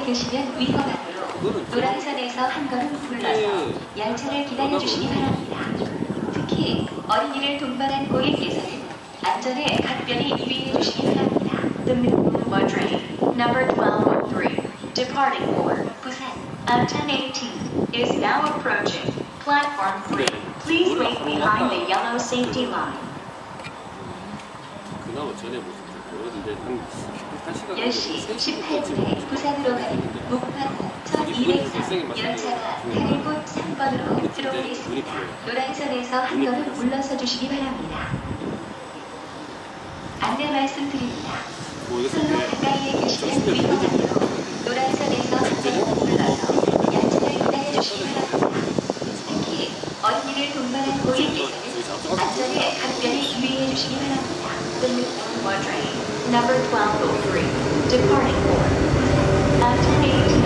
계시면 위험하므로 노란선에서 한 걸음 물러서 열차를 기다려주시기 바랍니다. 특히 어린이를 동반한 고객께서는 안전에 각별히 유의해 주시기 바랍니다. The Minimum train number 1203 departing for Busan at 10:18 is now approaching platform 3. Please wait behind the yellow safety line. 그나마 전에 모르는데 한 시간 10시 18분에 부산으로 가는 목판 1203 열차가 타는 곳 3번으로 들어오겠습니다. 노란선에서 한 걸음 물러서 주시기 바랍니다. 안내 말씀드립니다. 선로 가까이에 계시면 위험하므로 노란선에서 한 걸음 물러서 열차를 기다려주시기 바랍니다. 특히 어린이를 동반한 고객께서는 안전에 각별히 유의해 주시기 바랍니다. The Minimum train number 1203 departing for at 10:18